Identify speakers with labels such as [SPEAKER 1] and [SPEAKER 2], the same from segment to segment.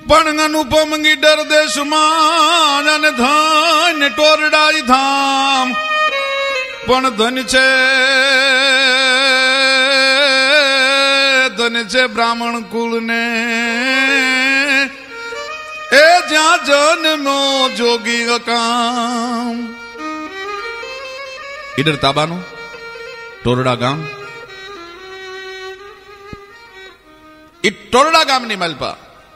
[SPEAKER 1] પણ અનુપમ ગીડર દેશમાં અને ધન ટોરડાઈ ધામ પણ ધન છે બ્રાહ્મણ કુળને એ જ્યાં જન્મો જોગી અકામ. ઈડર તાબાનું ટોરડા ગામ, એ ટોરડા ગામની માલપા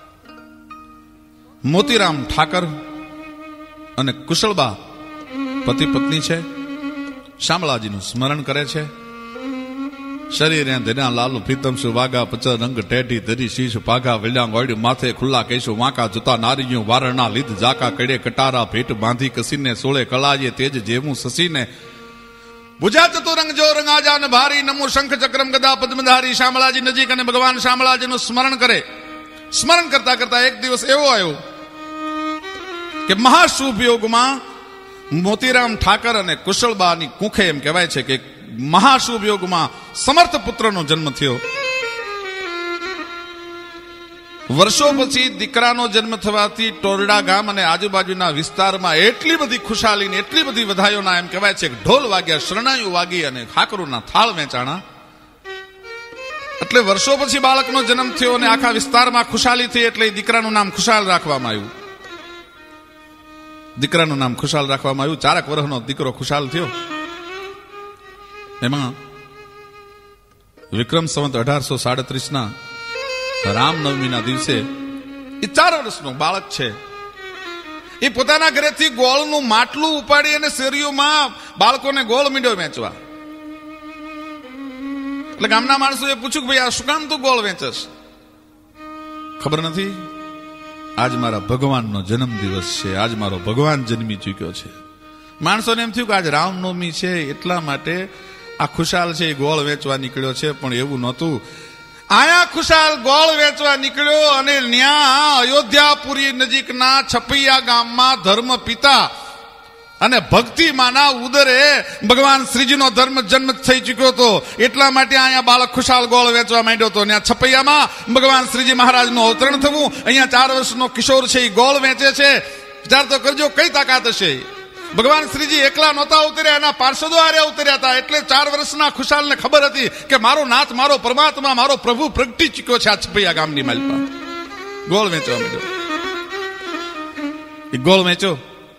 [SPEAKER 1] મોતીરામ ઠાકર અને કુશળબા પતિ પત્ની છે. શામળાજીનું સ્મરણ કરે છે. શરીર ધેના લાલુ પ્રીતમ સુ વાગા પચ રંગ ટેઢી ધરી શીશ પાઘા વેલ્યા ગોળી માથે ખુલ્લા કેશો વાંકા જતા નારીઓ વારણા લીધ જાકા કડે કટારા ભેટ બાંધી કસીને સોળે કલાયે તેજ જેવું સસીને ભુજા ચતુરંગ જો રંગાજા ને ભારી નમો શંખ ચક્રમ ગદા પદ્મધારી. શામળાજી નજીક અને ભગવાન શામળાજીનું સ્મરણ કરે. સ્મરણ કરતા કરતા એક દિવસ એવો આવ્યો કે મહાશુભ યોગમાં મોતીરામ ઠાકર અને કુશળબાની કુખે એમ કહેવાય છે કે મહાશુભ યોગમાં સમર્થ પુત્રનો જન્મ થયો. વર્ષો પછી દીકરાનો જન્મ થવાથી ટોરડા ગામ અને આજુબાજુના વિસ્તારમાં એટલી બધી ખુશાલી ને એટલી બધી વધાઈઓના એમ કહેવાય છે કે ઢોલ વાગ્યા, શરણાઈઓ વાગી અને ખાકરુના થાળ વેચાણા. એટલે વર્ષો પછી બાળકનો જન્મ થયો અને આખા વિસ્તારમાં ખુશાલી થઈ એટલે દીકરાનું નામ ખુશાલ રાખવામાં આવ્યું. દીકરાનું નામ ખુશાલ રાખવામાં આવ્યું. 4 વર્ષનો દીકરો ખુશાલ થયો. એમાં વિક્રમ સંવત 1837 રામનવમીના દિવસે એ 4 વર્ષનો બાળક છે. એ પોતાના ઘરેથી ગોળનું માટલું ઉપાડી અને શેરીઓમાં બાળકોને ગોળ મીંડો વેચવા. એટલે ગામના માણસોએ પૂછ્યું કે ભાઈ આ શું કામ તું ગોળ વેચસ? ખબર નથી, આજ મારા ભગવાનનો જન્મ દિવસ છે, આજ મારો ભગવાન જન્મી ચૂક્યો છે. માણસોને એમ થયું કે આજ રામનવમી છે એટલા માટે આ ખુશાલ છે એ ગોળ વેચવા નીકળ્યો છે, પણ એવું નહોતું. આયા ખુશાલ ગોળ વેચવા નીકળ્યો અને ન્યા અયોધ્યાપુરી નજીકના છપૈયા ગામમાં ધર્મ પિતા અને ભક્તિ માના ઉદરે ભગવાન શ્રીજીનો ધર્મ જન્મ થઈ ચુક્યો હતો. એટલા માટે અહીંયા બાળક ખુશાલ ગોળ વેચવા માંડ્યો હતો. ત્યાં છપૈયામાં ભગવાન શ્રીજી મહારાજનું અવતરણ થવું. અહીંયા 4 વર્ષનો કિશોર છે એ ગોળ વેચે છે. વિચાર તો કરજો કઈ તાકાત હશે. ભગવાન શ્રીજી એકલા નહોતા ઉતર્યા, એના પાર્ષદો હારે ઉતર્યા હતા. એટલે 4 વર્ષના ખુશાલને ખબર હતી કે મારો નાથ, મારો પરમાત્મા, મારો પ્રભુ પ્રગટી ચૂક્યો છે આ છપૈયા ગામની માલપા. ગોળ વેચવા માંડ્યો. એ ગોળ વેચો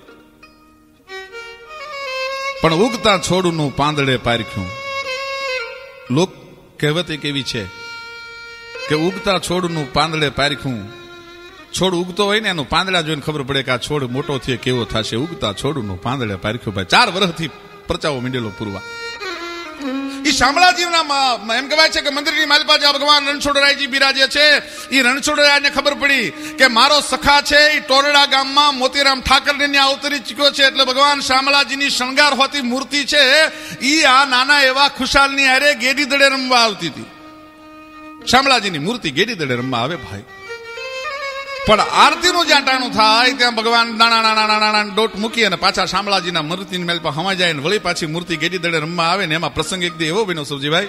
[SPEAKER 1] પણ ઉગતા છોડનું પાંદડે પારખ્યું. લોક કહેવત એક એવી છે કે ઉગતા છોડનું પાંદડે પારખ્યું. છોડ ઉગતો હોય ને એનું પાંદડા જોઈને ખબર પડે કે આ છોડ મોટો થયો કેવો થશે. ઉગતા છોડનું પાંદડે પારખ્યું. ભાઈ 4 વર્ષથી પરચાઓ મીંડેલો પૂરવા. એ શામળાજીના એમ કહેવાય છે કે મંદિરની માલપા જ્યાં ભગવાન રણછોડરાયજી બિરાજે છે, એ રણછોડરાયને ખબર પડી કે મારો સખા છે એ ટોરડા ગામમાં મોતીરામ ઠાકરને ત્યાં અવતરી ચૂક્યો છે. એટલે ભગવાન શામળાજીની શણગાર હોતી મૂર્તિ છે એ આ નાના એવા ખુશાલની હારે ગેડી દડે રમવા આવતી હતી. શામળાજીની મૂર્તિ ગેડી દડે રમવા આવે ભાઈ. પણ આરતીનું જ્યાં ટાણું થાય ત્યાં ભગવાન નાના ડોટ મૂકી અને પાછા શામળાજીના મૂર્તિની મેલ પર હમાઈ જાય ને વળી પાછી મૂર્તિ ગેડી દડે રમવા આવે ને એમાં પ્રસંગ એક દી એવો બન્યો સૌજીભાઈ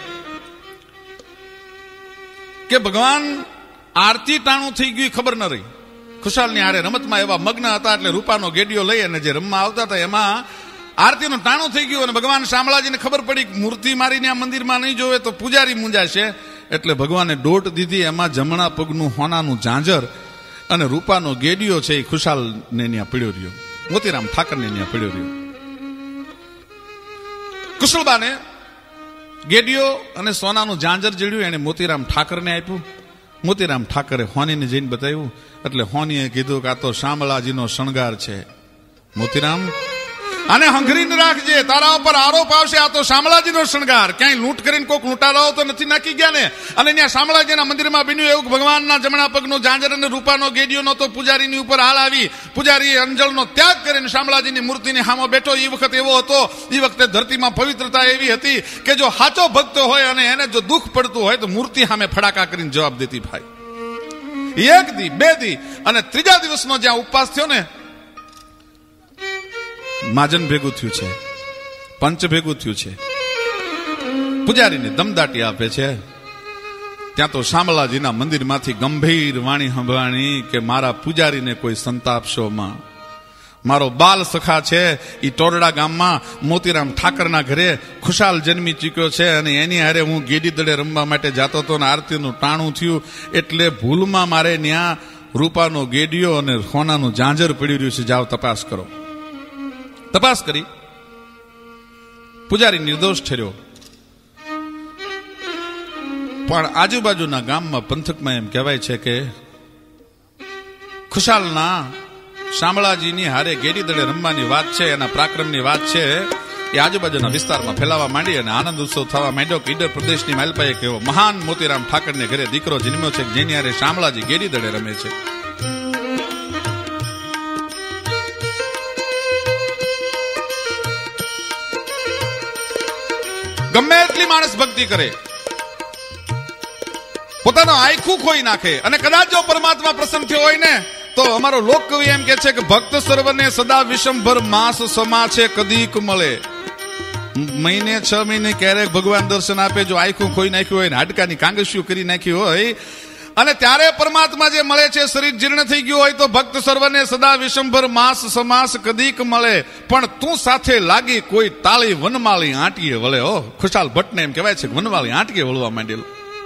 [SPEAKER 1] કે ભગવાન આરતી ટાણું થઈ ગયું ખબર ન રહી. ખુશાલની હારે રમતમાં એવા મગ્ન હતા એટલે રૂપાનો ગેડીઓ લઈ અને જે રમવા આવતા હતા એમાં આરતીનું ટાણું થઈ ગયું અને ભગવાન શામળાજીને ખબર પડી મૂર્તિ મારીને આ મંદિરમાં નહીં જોવે તો પૂજારી મૂંઝાશે. એટલે ભગવાને દોટ દીધી. એમાં જમણા પગનું હોનાનું ઝાંઝર અને રૂપાનો ગેડિયો છે એ ખુશાલને ત્યાં પડ્યો રહ્યો. મોતીરામ ઠાકરને ત્યાં પડ્યો રહ્યો. કુશળબાને ગેડિયો અને સોનાનું ઝાંઝર જડ્યું. એને મોતીરામ ઠાકરને આપ્યું. મોતીરામ ઠાકરે હોનીને જઈને બતાવ્યું. એટલે હોનીએ કીધું કે આ તો શામળાજીનો શણગાર છે. મોતીરામ આને હંગરીને રાખજે, તારા ઉપર આરોપ આવશે આ તો શામળાજીનો શણગાર. ક્યાંય લૂંટ કરીને કોઈક લૂંટારાઓ તો નથી નાખી ગયા ને? અને ત્યાં શામળાજીના મંદિરમાં બન્યું એવું ભગવાનના જમણા પગનો ઝાંઝર અને રૂપાનો ગેડિયો નતો. પૂજારીની ઉપર હાલ આવી. પૂજારીએ અંજળનો ત્યાગ કરીને શામળાજીની મૂર્તિની સામે બેઠો. એ વખત એવો હતો, એ વખતે ધરતીમાં પવિત્રતા એવી હતી કે જો સાચો ભક્ત હોય અને એને જો દુઃખ પડતું હોય તો મૂર્તિ સામે ફડાકા કરીને જવાબ દેતી ભાઈ. 1 દી 2 દી અને 3જા દિવસનો જ્યાં ઉપવાસ થયો ને, માજન ભેગું થયું છે, પંચ ભેગું થયું છે, પૂજારીને દમદાટી આપે છે. ત્યાં તો શામળાજીના મંદિરમાંથી ગંભીર વાણી સંભળાણી કે મારા પૂજારીને કોઈ સંતાપશોમાં. મારો બાલ સખા છે એ ટોરડા ગામમાં મોતીરામ ઠાકરના ઘરે ખુશાલ જન્મી ચૂક્યો છે અને એની હારે હું ગેડી દડે રમવા માટે જાતો હતો અને આરતીનું ટાણું થયું એટલે ભૂલમાં મારે ત્યાં રૂપાનો ગેડિયો અને સોનાનું ઝાંઝર પડી રહ્યું છે, જાઓ તપાસ કરો. તપાસ કરી પૂજારી નિર્દોષ ઠર્યો. પણ આજુબાજુના ગામમાં પંથકમાં એમ કહેવાય છે કે ખુશાલના શામળાજીની હારે ગેડી દડે રમવાની વાત છે, એના પરાક્રમની વાત છે એ આજુબાજુના વિસ્તારમાં ફેલાવા માંડી અને આનંદ ઉત્સવ થવા માંડ્યો કે ઈડર પ્રદેશની માલપાએ એક એવો મહાન મોતીરામ ઠાકરને ઘરે દીકરો જન્મ્યો છે જેની હારે શામળાજી ગેડી દડે રમે છે. ગમે એટલી માણસ ભક્તિ કરે, પોતાનો આખું ખોઈ નાખે અને કદાચ જો પરમાત્મા પ્રસન્ન થયો હોય ને તો અમારો લોકકવિ એમ કે છે કે ભક્ત સર્વને સદા વિષમભર માસ સમા છે કદીક મળે. મહિને 6 મહિને ક્યારેક ભગવાન દર્શન આપે જો આખું ખોઈ નાખ્યું હોય ને હાડકાની કાંગસ્યું કરી નાખી હોય અને ત્યારે પરમાત્મા જે મળે છે શરીર જીર્ણ થઈ ગયું હોય તો ભક્ત સર્વને સદા વિષમભર માસ સમાસ કદીક મળે. પણ તું સાથે લાગી કોઈ તાળી વનમાળી આંટીએ વળે. હો ખુશાલ ભટ્ટને એમ કહેવાય છે કે વનમાળી આંટીએ વળવા માંડેલો.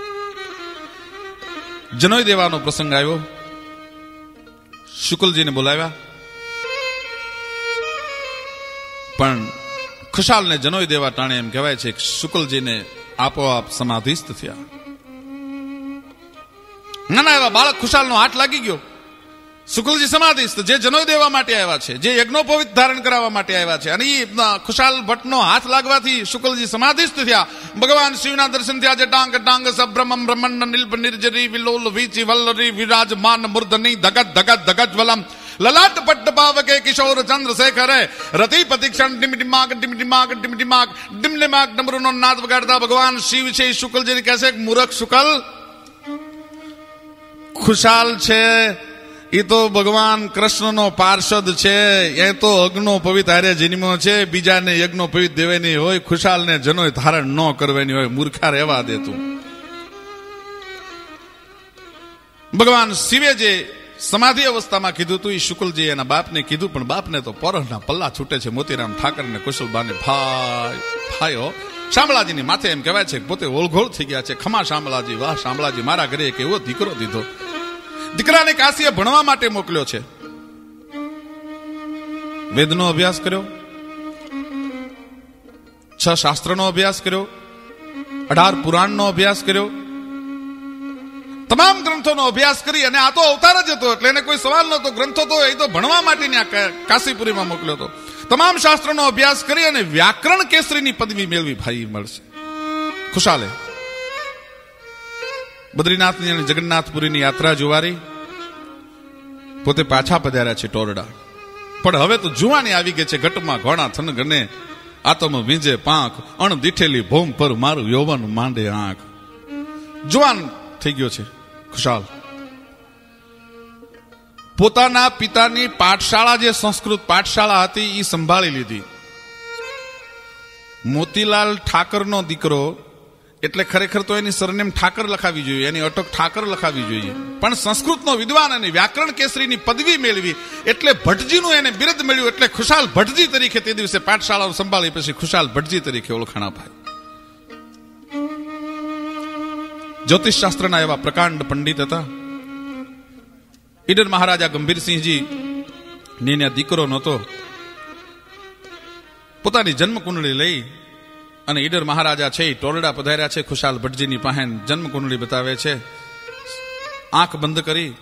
[SPEAKER 1] જનોઈ દેવાનો પ્રસંગ આવ્યો, શુકલજીને બોલાવ્યા પણ ખુશાલને જનોઈ દેવા ટાણે એમ કહેવાય છે કે શુકલજીને આપોઆપ સમાધિસ્થ થયા. નાના એવા બાળક ખુશાલનો હાથ લાગી ગયો. શુકલજી સમાધિસ્થ, જે જનોઈ દેવા માટે આવ્યા છે, જે યજ્ઞોપવિત ધારણ કરાવવા માટે આવ્યા છે, અને એ ખુશાલ ભટ્ટનો હાથ લાગવાથી શુકલજી સમાધિસ્થ થયા. ભગવાન શિવના દર્શન થયા છે. ડાંગ ડાંગ સબ્રમમ બ્રહ્મણ નીલપ નિર્જરી વિલોલ વીચી વલ્લરી વિરાજમાન મૂર્ધની ધગત ધગત ધગત વલમ લલાટ પટ્ટ પાવકે કિશોર ચંદ્રશેખરે રતિપતિ ક્ષણ ડિમડિમાગ ડિમડિમાગ ડિમડિમાગ ડિમડિમાગ ડમરુનો નાદ વગાડતા ભગવાન શિવ છે. શુકલજી કહે છે કે મૂર્ખ શુકલ, ખુશાલ છે એ તો ભગવાન કૃષ્ણનો પાર્ષદ છે, એ તો અગ્નો પવિત હારે જન્મ્યો છે, બીજાને યજ્ઞો પવિત દેવાની હોય, ખુશાલને જનોય ધારણ ન કરવાની હોય, મૂર્ખા રહેવા દે તું. ભગવાન શિવે જે સમાધિ અવસ્થામાં કીધું તું એ શુકલજી એના બાપને કીધું, પણ બાપને તો પરણના પલ્લા છૂટે છે. મોતીરામ ઠાકર ને કુશલબાને ભાઈઓ શામળાજીની માથે એમ કહેવાય છે પોતે ઓળઘોળ થઈ ગયા છે. ખમા શામળાજી, વાહ શામળાજી, મારા ઘરે એક એવો દીકરો દીધો. દીકરાને કાશીએ ભણવા માટે મોકલ્યો છે. વેદનો અભ્યાસ કર્યો, 6 શાસ્ત્રનો અભ્યાસ કર્યો, 18 પુરાણનો અભ્યાસ કર્યો, તમામ ગ્રંથોનો અભ્યાસ કરી અને આ તો અવતાર જ હતો એટલે એને કોઈ સવાલ નહોતો. ગ્રંથો તો એ તો ભણવા માટે કાશીપુરીમાં મોકલ્યો હતો. તમામ શાસ્ત્રોનો અભ્યાસ કરી અને વ્યાકરણ કેસરીની પદવી મેળવી. ભાઈ મળશે ખુશાલે બદ્રીનાથની અને જગન્નાથપુરીની યાત્રા જોવારી, પોતે પાછા પધાર્યા છે ટોરડા. પણ હવે તો જુવાની આવી ગઈ છે. ઘટમાં ઘોણા થન ગને આતમ વીંજે પાંખ અણ દીઠેલી ભૂમ પર મારું યૌવન માંડે આંખ. જુવાન થઈ ગયો છે ખુશાલ. પોતાના પિતાની પાઠશાળા, જે સંસ્કૃત પાઠશાળા હતી એ સંભાળી લીધી. મોતીલાલ ઠાકરનો દીકરો એટલે ખરેખર તો એની સરનેમ ઠાકર લખાવી જોઈએ, એની અટક ઠાકર લખાવી જોઈએ, પણ સંસ્કૃતનો વિદ્વાન અને વ્યાકરણ કેસરીની પદવી મેળવી એટલે ભટ્ટજીનું એને બિરુદ મળ્યું એટલે ખુશાલ ભટ્ટજી તરીકે તે દિવસે પાઠશાળાઓ સંભાળી પછી ખુશાલ ભટ્ટજી તરીકે ઓળખાણ અપાય. જ્યોતિષ શાસ્ત્રના એવા પ્રકાંડ પંડિત હતા. ઈડર મહારાજા ગંભીરસિંહજી ને દીકરો નહોતો. પોતાની જન્મકુંડળી લઈ અને ઈડર મહારાજા છે એ ટોરડા પધાર્યા છે. ખુશાલ ભટ્ટજીની પાસે જન્મકુંડળી બતાવે છે. આંખ બંધ કરી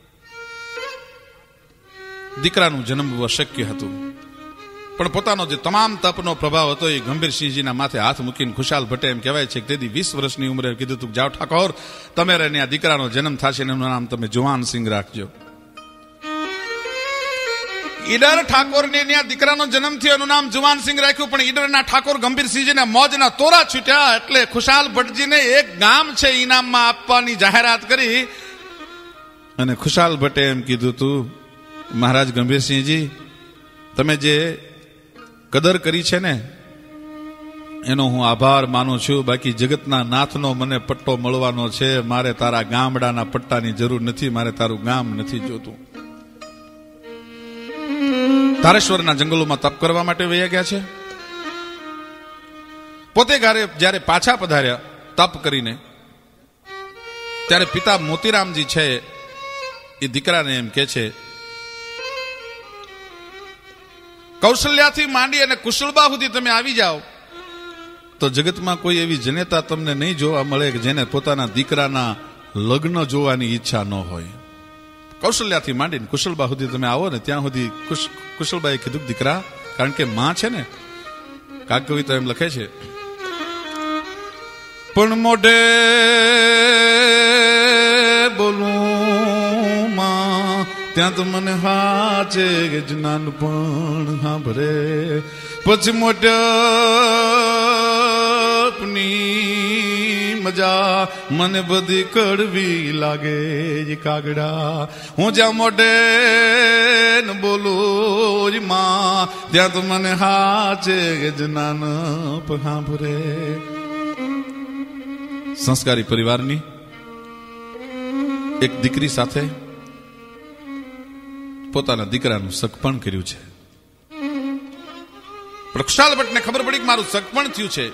[SPEAKER 1] દીકરાનું જન્મવું અશક્ય હતું, પણ પોતાનો જે તમામ તપનો પ્રભાવ હતો એ ગંભીરસિંહજીના માથે હાથ મૂકીને ખુશાલ ભટ્ટે એમ કહેવાય છે કે તેથી 20 વર્ષની ઉંમરે કીધું તું જાઓ ઠાકોર, તમે આ દીકરાનો જન્મ થશે એનું નામ તમે જુવાનસિંહ રાખજો. ઈડર ઠાકોરને ત્યાં દીકરાનો જન્મ થયો, એનું નામ જુવાનસિંહ રાખ્યું. પણ ઈડરના ઠાકોર ગંભીરસિંહજીને મોજના તોરા છૂટ્યા એટલે ખુશાલ ભટ્ટજીને એક ગામ છે ઇનામમાં આપવાની જાહેરાત કરી અને ખુશાલ ભટ્ટે એમ કીધું તું મહારાજ ગંભીરસિંહજી, તમે જે કદર કરી છે ને એનો હું આભાર માનું છું. બાકી જગતના નાથનો મને પટ્ટો મળવાનો છે. મારે તારા ગામડાના પટ્ટાની જરૂર નથી. મારે તારું ગામ નથી જોતું. ધારેશ્વરના જંગલોમાં તપ કરવા માટે વયા ગયા છે. પોતે જ્યારે પાછા પધાર્યા તપ કરીને, ત્યારે પિતા મોતીરામજી છે એ દીકરાને એમ કે છે, કૌશલ્યાથી માંડી અને કુશળબા સુધી તમે આવી જાઓ તો જગતમાં કોઈ એવી જનેતા તમને નહીં જોવા મળે કે જેને પોતાના દીકરાના લગ્ન જોવાની ઈચ્છા ન હોય. કૌશલ્યાથી માંડીને કુશળબા સુધી તમે આવો ને ત્યાં સુધી કુશળબાએ કીધું, દીકરા, કારણ કે માં છે ને, કાક કવિતા એમ લખે છે, પણ મોઢે બોલું માં ત્યાં તો મને હાચે જ્ઞાન પણ સાંભળે, પછી મોટપની મજા મને બધી કડવી લાગે કાગડા. હું જ્યાં મોઢે બોલું માં ત્યાં તો મને હાચે જ્ઞાન પણ સાંભળે. સંસ્કારી પરિવારની એક દીકરી સાથે પોતાના દીકરાનું સગપણ કર્યું છે. પ્રક્ષાલ ભટ્ટને ખબર પડી કે મારું સગપણ થયું છે.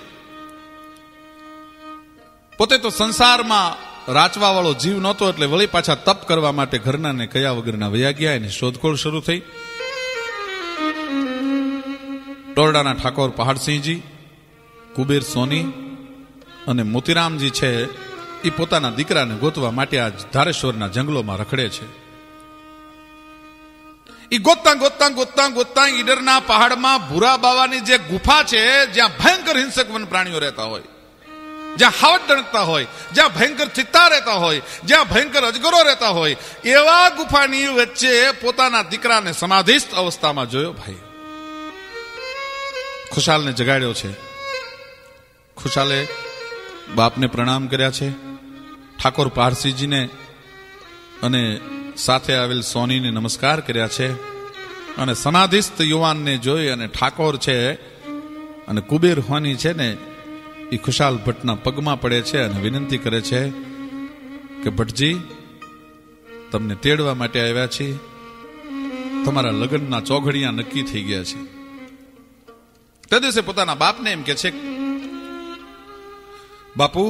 [SPEAKER 1] પોતે તો સંસારમાં રાચવા વાળો જીવ નહોતો, એટલે વળી પાછા તપ કરવા માટે ઘરના ને કયા વગરના વયા ગયા. એની શોધખોળ શરૂ થઈ. ટોરડાના ઠાકોર પહાડસિંહજી, કુબેર સોની અને મોતીરામજી છે એ પોતાના દીકરાને ગોતવા માટે આ ધારેશ્વરના જંગલોમાં રખડે છે. એ ગોતતા ગોતતા ગોતતા ગોતતા ઈડરના પહાડમાં ભૂરા બાવાની જે ગુફા છે, જ્યાં ભયંકર હિંસક વન પ્રાણીઓ રહેતા હોય, જ્યાં હાવટ ડણકતા હોય, જ્યાં ભયંકર ચિત્તા રહેતા હોય, જ્યાં ભયંકર અજગરો રહેતા હોય, એવા ગુફાની વચ્ચે પોતાના દીકરાને સમાધિસ્થ અવસ્થામાં જોયો. ભાઈ ખુશાલને જગાડ્યો છે. ખુશાલે બાપને પ્રણામ કર્યા છે. ઠાકોર પારસીજીને અને સાથે આવેલ સોનીને નમસ્કાર કર્યા છે. અને સમાધિસ્થ યુવાનને જોઈ અને ઠાકોર છે અને કુબેર હોની છે ને એ ખુશાલ ભટ્ટના પગમાં પડે છે અને વિનંતી કરે છે કે ભટ્ટજી, તમને તેડવા માટે આવ્યા છીએ. તમારા લગ્નના ચોઘડિયા નક્કી થઈ ગયા છે. તે દિવસે પોતાના બાપને એમ કે છે, બાપુ,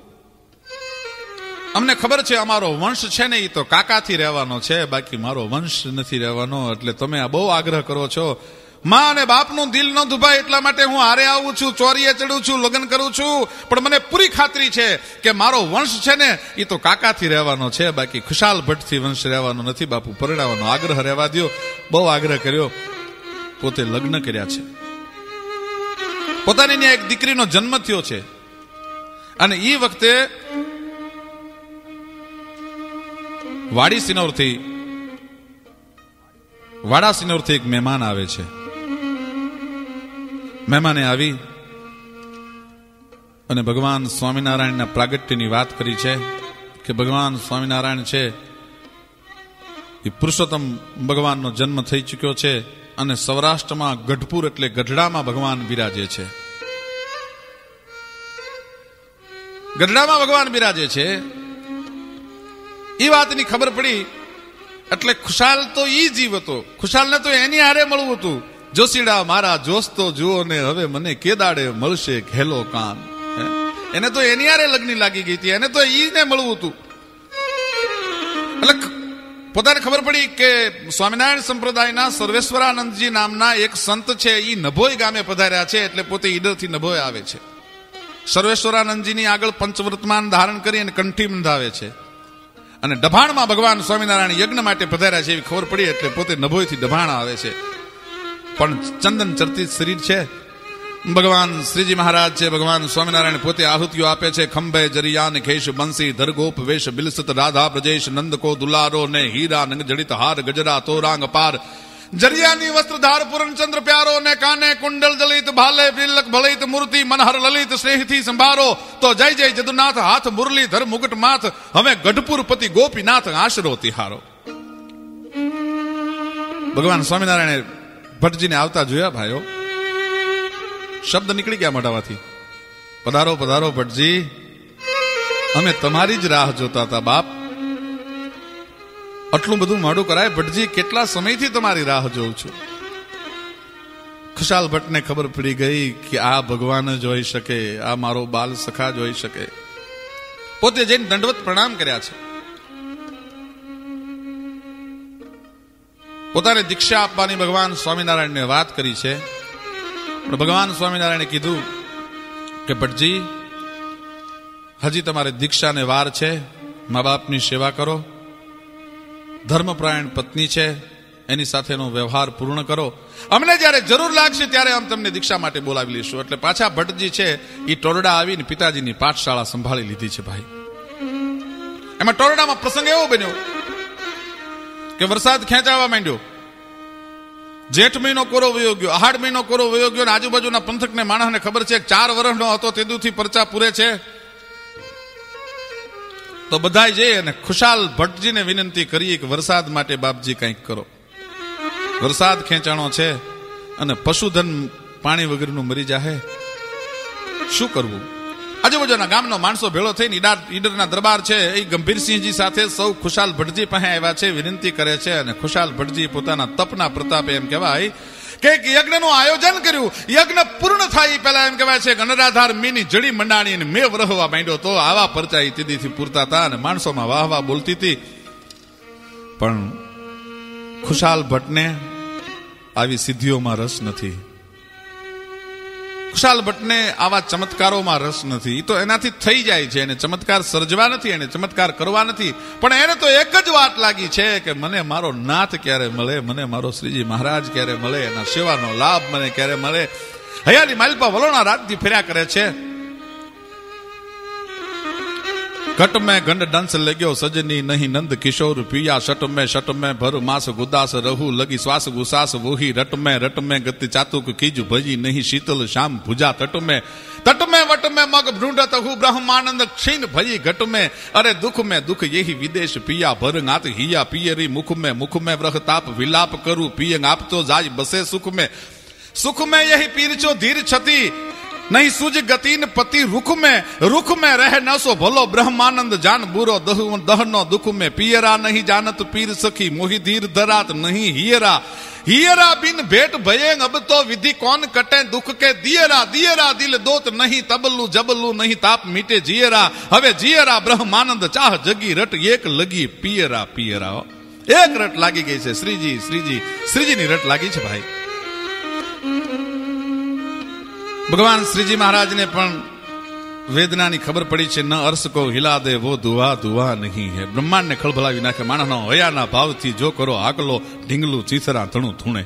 [SPEAKER 1] અમને ખબર છે અમારો વંશ છે ને એ તો કાકાથી રહેવાનો છે, બાકી મારો વંશ નથી રહેવાનો. એટલે તમે આ બહુ આગ્રહ કરો છો. માં અને બાપનું દિલ ન દુભાય એટલા માટે હું હારે આવું છું, ચોરીએ ચડું છું, લગ્ન કરું છું. પણ મને પૂરી ખાતરી છે કે મારો વંશ છે ને એ તો કાકાથી રહેવાનો છે, બાકી ખુશાલ ભટ્ટથી વંશ રહેવાનો નથી. બાપુ, પરણાવવાનો આગ્રહ રહેવા દો. બહુ આગ્રહ કર્યો. પોતે લગ્ન કર્યા છે. પોતાની એક દીકરીનો જન્મ થયો છે. અને એ વખતે વાડા સિનોરથી એક મહેમાન આવે છે. મહેમાને આવી અને ભગવાન સ્વામિનારાયણના પ્રાગટ્યની વાત કરી છે કે ભગવાન સ્વામિનારાયણ છે એ પુરુષોત્તમ ભગવાનનો જન્મ થઈ ચુક્યો છે. અને સૌરાષ્ટ્રમાં ગઢપુર એટલે ગઢડામાં ભગવાન બિરાજે છે. ગઢડામાં ભગવાન બિરાજે છે. એ વાતની ખબર પડી એટલે ખુશાલ તો ઈ જીવ હતો. ખુશાલને તો એની હારે મળવું હતું. જોશીડા મારા જોસ્તો જુઓ ને હવે મને કેદાડે મળશે ઘેલો કાન. એને તો એની હારે લગ્ન લાગી ગઈ હતી. એને તો ઈને મળવું હતું. એટલે પોતાને ખબર પડી કે સ્વામિનારાયણ સંપ્રદાયના સર્વેશ્વરાનંદજી નામના એક સંત છે, એ નભોઈ ગામે પધાર્યા છે. એટલે પોતે ઈડરથી નભોઈ આવે છે. સર્વેશ્વરાનંદજીની આગળ પંચવર્તમાન ધારણ કરી અને કંઠી બંધાવે છે. અને ડભાણમાં ભગવાન સ્વામિનારાયણ યજ્ઞ માટે પધાર્યા છે એવી ખબર પડી. એટલે પોતે નભોઈથી ડભાણ આવે છે. પણ ચંદન ચર્ચિત શરીર છે. ભગવાન શ્રીજી મહારાજ છે, ભગવાન સ્વામિનારાયણ પોતે આહુતિઓ આપે છે. ખંભે જરિયાન ખેશ બંસી ધરગોપ વેશ બિલસત રાધા બ્રજેશ નંદકો દુલારો ને હીરા નંગ જડિત હાર ગજરા તોરાંગ પાર. જરિયાની વસ્ત્રધાર પૂરણચંદ્ર પ્યારો ને કાને કુંડલ જલિત ભાલે બિલક ભલિત મૂર્તિ મનહર લલિત સ્નેહથી સંભારો. તો જય જય જદુનાથ હાથ મુરલી ધર મુગટ માથ. હવે ગઢપુર પતિ ગોપીનાથ આશરો તિહારો. ભગવાન સ્વામિનારાયણે ભટ્ટજીને આવતા જોયા. ભાઈઓ, શબ્દ નીકળી ગયા મોઢામાંથી. પધારો પધારો ભટ્ટજી, અમે તમારી જ રાહ જોતા હતા બાપ. આટલું બધું મોડું કરાય ભટ્ટજી, કેટલા સમયથી તમારી રાહ જોઉં છું. ખુશાલ ભટ્ટને ખબર પડી ગઈ કે આ ભગવાન જ હોઈ શકે, આ મારો બાલ સખા જ હોઈ શકે. પોતે જઈને દંડવત પ્રણામ કર્યા છે. પોતાને દીક્ષા આપવાની ભગવાન સ્વામિનારાયણને વાત કરી છે. પણ ભગવાન સ્વામિનારાયણે કીધું કે ભટ્ટજી, હજી તમારે દીક્ષાને વાર છે. મા બાપની સેવા કરો, ધર્મપરાયણ પત્ની છે એની સાથેનો વ્યવહાર પૂર્ણ કરો. અમને જયારે જરૂર લાગશે ત્યારે અમે તમને દીક્ષા માટે બોલાવી લઈશું. એટલે પાછા ભટ્ટજી છે એ ટોરડા આવીને પિતાજીની પાઠશાળા સંભાળી લીધી છે ભાઈ. એમાં ટોરડામાં પ્રસંગ એવો બન્યો કે વરસાદ ખેંચાવા માંડ્યો. જેઠ મહિનો કોરો વયો ગયો, આહાડ મહિનો કોરો વયો ગયો. આજુબાજુના પંથકને માણસને ખબર છે 4 વર્ષનો હતો તેદુથી પરચા પૂરે છે. તો બધાય જઈ અને ખુશાલ ભટ્ટજીને વિનંતી કરીએ કે વરસાદ માટે બાપજી કંઈક કરો. વરસાદ ખેંચાણો છે અને પશુધન પાણી વગરનું મરી જાહે, શું કરવું? આજુબાજુના ગામનો માણસો ભેળો થઈને ઈડરના દરબાર છે એ ગંભીરસિંહજી સાથે સૌ ખુશાલ ભટ્ટજી પાસે આવ્યા છે, વિનંતી કરે છે. અને ખુશાલ ભટ્ટજી પોતાના તપના પ્રતાપે એમ કહેવાય કે યજ્ઞનું આયોજન કર્યું. યજ્ઞ પૂર્ણ થાય પહેલા એમ કહેવાય છે કે અનરાધાર મીની જડી મંડાણી અને મેં વરહવા માંડ્યો. તો આવા પરચા ઈતીથી પૂરતા હતા અને માણસોમાં વાહ વાહ બોલતી હતી. પણ ખુશાલ ભટ્ટને આવી સિદ્ધિઓમાં રસ નથી. ખુશાલ ભટ્ટને આવા ચમત્કારોમાં રસ નથી. એ તો એનાથી થઈ જાય છે. એને ચમત્કાર સર્જવા નથી, એને ચમત્કાર કરવા નથી. પણ એને તો એક જ વાત લાગી છે કે મને મારો નાથ ક્યારે મળે, મને મારો શ્રીજી મહારાજ ક્યારે મળે, એના સેવાનો લાભ મને ક્યારે મળે. હૈયાની માલપા વલોણા રાતથી ફર્યા કરે છે. ઘટ મેં ગંડ ડંસ લગ્યો સજની નહીં નંદ કિશોર પિયા. શટ મેં ભર માસ ગુદાસ રહુ લગી શ્વાસ ગુસાસ વોહી. રટ મેં ગતિ ચાતુક કીજ ભજી નહીં શીતલ શામ ભુજા. તટ મેં વટ મેં મગ ભ્રુંડત હું બ્રહ્માનંદ ક્ષીણ ભજી. ઘટ મેં અરે દુઃખ યહી વિદેશ પિયા. ભર ગાત હિયા પિયરી મુખ મેં વ્રહ તાપ વિલાપ કરું પિયંગ આપતો જાય બસે સુખ મેં યહી પીરચો ધીર છતી. નહીં સુજ ગતિન પતિ રૂખ में रह न सो भलो ब्रह्मानंद जान बुरो दहनो दुख में. पियरा नहीं जानत पीर सखी मोहि धीर धरात नहीं हियरा बिन भेट भये. अब तो विधि कौन कटे दुख के दियरा दिल दोत नहीं तबलू जबलू नहीं ताप मीटे जियरा. હવે जियरा ब्रह्मानंद चाह जगी रट एक लगी पियरा. એક રટ લાગી ગઈ છે. શ્રીજીની રટ લાગી છે ભાઈ. ભગવાન શ્રીજી મહારાજને પણ વેદનાની ખબર પડી છે. ન અર્શ કો હિલા દે વો દુઆ નહીં હે. બ્રહ્માંડને ખળભળાવી નાખે માણસનો હયાના ભાવથી જો કરો આકલો ઢીંગલું ચીથરા ધણું થૂણે.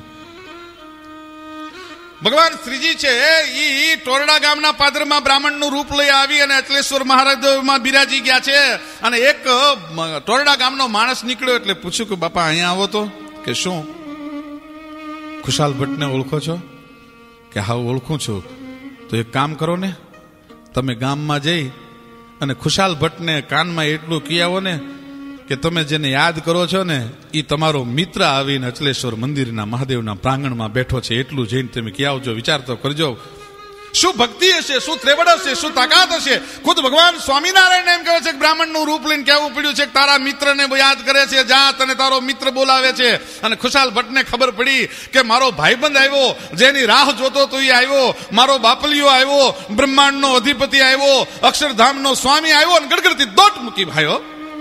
[SPEAKER 1] ભગવાન શ્રીજી છે ઈ ટોરડા ગામના પાદરમાં બ્રાહ્મણનું રૂપ લઈ આવી અને અચલેશ્વર મહારાજમાં બિરાજી ગયા છે. અને એક ટોરડા ગામનો માણસ નીકળ્યો એટલે પૂછ્યું કે બાપા અહીંયા આવો તો. કે શું ખુશાલ ભટ્ટને ઓળખો છો? કે હા ઓળખું છું. તો એક કામ કરો ને, તમે ગામમાં જઈ અને ખુશાલ ભટ્ટને કાનમાં એટલું કહી આવો ને કે તમે જેને યાદ કરો છો ને એ તમારો મિત્ર આવીને અચલેશ્વર મંદિરના મહાદેવના પ્રાંગણમાં બેઠો છે. એટલું જઈને તમે કહી આવજો. વિચાર તો કરજો શું ભક્તિ હશે, શું ત્રેવડ હશે, શું તાકાત હશે. ખુદ ભગવાન સ્વામિનારાયણ એમ કહે છે કે બ્રાહ્મણનું રૂપ લઈને કહેવું પડ્યું છે કે તારા મિત્રને યાદ કરે છે, જા તને તારો મિત્ર બોલાવે છે. અને ખુશાલ ભટ્ટને ખબર પડી કે મારો ભાઈબંધ આવ્યો, જેની રાહ જોતો તો એ આવ્યો, મારો બાપલિયો આવ્યો, બ્રહ્માંડનો અધિપતિ આવ્યો, અક્ષરધામનો સ્વામી આવ્યો. અને ગડગડતી દોટ મૂકી ભાઈઓ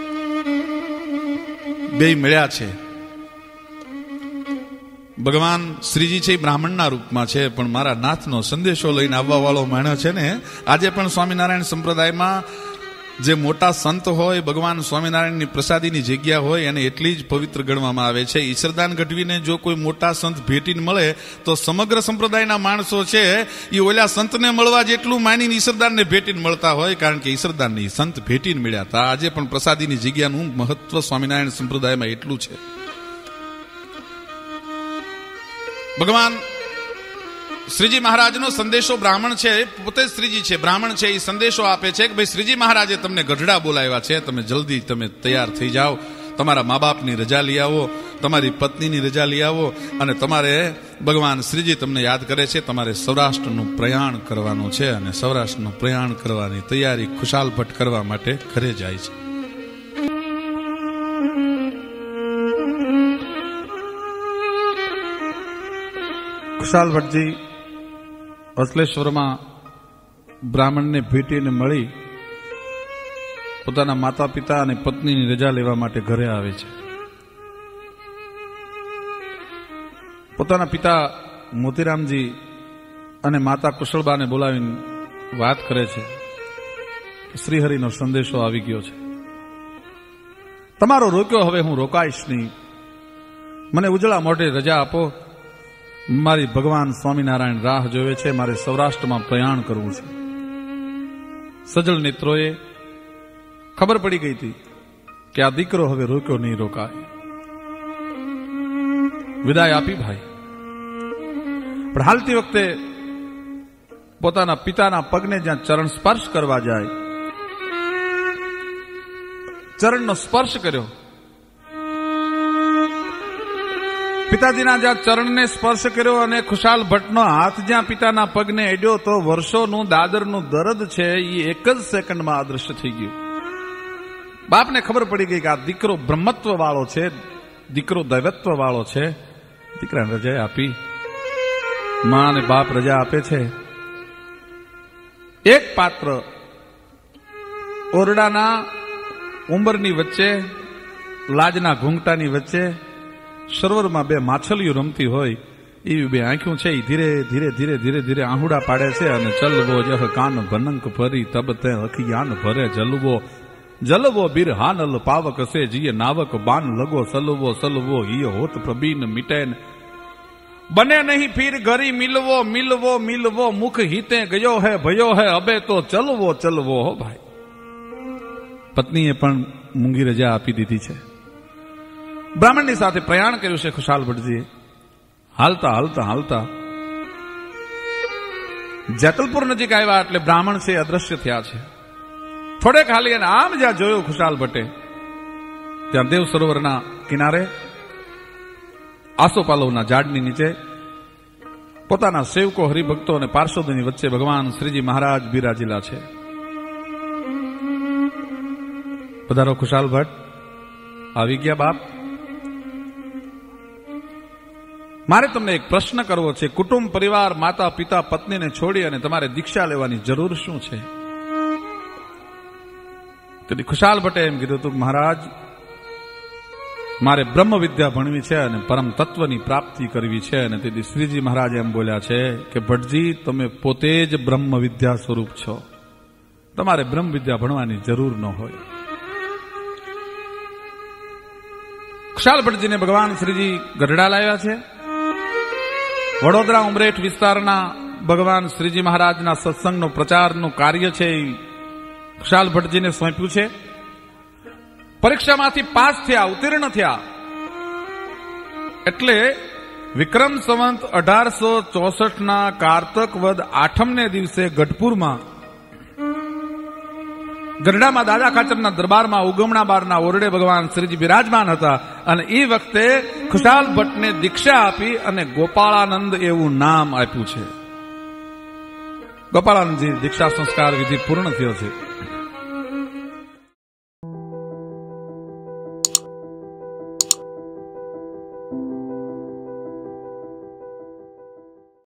[SPEAKER 1] બે મળ્યા છે. ભગવાન શ્રીજી છે બ્રાહ્મણના રૂપમાં છે, પણ મારા નાથનો સંદેશો લઈને આવવા વાળો માણસ છે ને. આજે પણ સ્વામિનારાયણ સંપ્રદાયમાં જે મોટા સંત હોય, ભગવાન સ્વામિનારાયણની પ્રસાદીની જગ્યા હોય, એને એટલી જ પવિત્ર ગણવામાં આવે છે. ઈશ્વરદાન ગઢવીને જો કોઈ મોટા સંત ભેટીને મળે તો સમગ્ર સંપ્રદાયના માણસો છે એ ઓલા સંતને મળવા જેટલું માનીને ઈશ્વરદાનને ભેટીને મળતા હોય, કારણ કે ઈશ્વરદાનને સંત ભેટીને મળ્યા હતા. આજે પણ પ્રસાદીની જગ્યાનું મહત્વ સ્વામિનારાયણ સંપ્રદાયમાં એટલું છે. ભગવાન શ્રીજી મહારાજનો સંદેશો બ્રાહ્મણ છે, પોતે શ્રીજી છે, બ્રાહ્મણ છે, એ સંદેશો આપે છે કે ભાઈ શ્રીજી મહારાજે તમને ગઢડા બોલાવ્યા છે, તમે જલ્દી તમે તૈયાર થઈ જાઓ, તમારા મા બાપની રજા લઈ આવો, તમારી પત્નીની રજા લઈ આવો અને તમારે ભગવાન શ્રીજી તમને યાદ કરે છે. તમારે સૌરાષ્ટ્રનું પ્રયાણ કરવાનું છે અને સૌરાષ્ટ્રનું પ્રયાણ કરવાની તૈયારી ખુશાલ ભટ્ટ કરવા માટે ઘરે જાય છે. ખુશાલ ભટ્ટજી અસલેશ્વરમાં બ્રાહ્મણને ભેટીને મળી પોતાના માતા પિતા અને પત્નીની રજા લેવા માટે ઘરે આવે છે. પોતાના પિતા મોતીરામજી અને માતા કુશળબાને બોલાવીને વાત કરે છે કે શ્રીહરિનો સંદેશો આવી ગયો છે. તમારો રોક્યો હવે હું રોકાઈશ નહીં. મને ઉજળા મોઢે રજા આપો. મારી ભગવાન સ્વામિનારાયણ રાહ જોવે છે. મારે સૌરાષ્ટ્રમાં પ્રયાણ કરવું છે. સજળ નેત્રોએ ખબર પડી ગઈ હતી કે આ દીકરો હવે રોક્યો નહીં રોકાય. વિદાય આપી ભાઈ. પણ હાલતી વખતે પોતાના પિતાના પગને જ્યાં ચરણ સ્પર્શ કરવા જાય, ચરણનો સ્પર્શ કર્યો. પિતાજીના જ્યાં ચરણને સ્પર્શ કર્યો અને ખુશાલ ભટ્ટનો હાથ જ્યાં પિતાના પગને અડ્યો તો વર્ષોનું દાદરનું દર્દ છે એ એક જ સેકન્ડમાં અદૃશ્ય થઈ ગયું. બાપને ખબર પડી ગઈ કે આ દીકરો બ્રહ્મત્વ વાળો છે, દીકરો દૈવત્વ વાળો છે. દીકરાને રજા આપી. મા અને બાપ રજા આપે છે. એક પાત્ર ઓરડાના ઉંબરની વચ્ચે, લાજના ઘૂંઘટાની વચ્ચે સરોવરમાં બે માછલીઓ રમતી હોય એવી બે આંખો છે. એ ધીરે ધીરે ધીરે ધીરે ધીરે આહુડા પાડે છે અને ચલવો જહ કાન ભનંક ભરી તબ તે અખિયાન ભરે જલવો જલવો બિર હાનલ પાવક સે જીએ નાવક બાન લગો સલવો સલવો હિય હોત પ્રબીન મિટેન બને નહીં ફીર ઘરી મિલવો મિલવો મિલવો મુખ હિતે ગયો હે ભયો હે અબે તો ચલવો ચલવો. હો ભાઈ, પત્નીએ પણ મૂંગી રજા આપી દીધી છે. બ્રાહ્મણની સાથે પ્રયાણ કર્યું છે ખુશાલ ભટ્ટજીએ. હાલતા હાલતા હાલતા જેતલપુર નજીક આવ્યા એટલે બ્રાહ્મણ છે અદ્રશ્ય થયા છે. થોડેક હાલી અને આમ જ્યાં જોયું ખુશાલ ભટ્ટે, ત્યાં દેવ સરોવરના કિનારે આસોપાલવના ઝાડની નીચે પોતાના સેવકો, હરિભક્તો અને પાર્ષદોની વચ્ચે ભગવાન શ્રીજી મહારાજ બિરાજેલા છે. પધારો ખુશાલ ભટ્ટ. આવી ગયા બાપ. મારે તમને એક પ્રશ્ન કરવો છે. કુટુંબ, પરિવાર, માતા પિતા, પત્નીને છોડી અને તમારે દીક્ષા લેવાની જરૂર શું છે? તેથી ખુશાલ ભટ્ટે એમ કીધું હતું, મહારાજ મારે બ્રહ્મ વિદ્યા ભણવી છે અને પરમ તત્વની પ્રાપ્તિ કરવી છે. અને તેથી શ્રીજી મહારાજ એમ બોલ્યા છે કે ભટ્ટજી તમે પોતે જ બ્રહ્મ વિદ્યા સ્વરૂપ છો. તમારે બ્રહ્મ વિદ્યા ભણવાની જરૂર ન હોય. ખુશાલ ભટ્ટજીને ભગવાન શ્રીજી ગઢડા લાવ્યા છે. વડોદરા ઉમરેઠ વિસ્તારના ભગવાન શ્રીજી મહારાજના સત્સંગનો પ્રચારનું કાર્ય છે એ ખુશાલ ભટ્ટજીને સોંપ્યું છે. પરીક્ષામાંથી પાસ થયા, ઉત્તીર્ણ થયા એટલે વિક્રમ સંવંત 1864 કારતક વદ 8 દિવસે ગઢપુરમાં ગઢડામાં દાદા ખાચરના દરબારમાં ઉગમણા બારના ઓરડે ભગવાન શ્રીજી બિરાજમાન હતા. અને એ વખતે ખુશાલ ભટ્ટને દીક્ષા આપી અને ગોપાળાનંદ એવું નામ આપ્યું છે. ગોપાળાનંદજી દીક્ષા સંસ્કાર વિધિ પૂર્ણ થયો છે.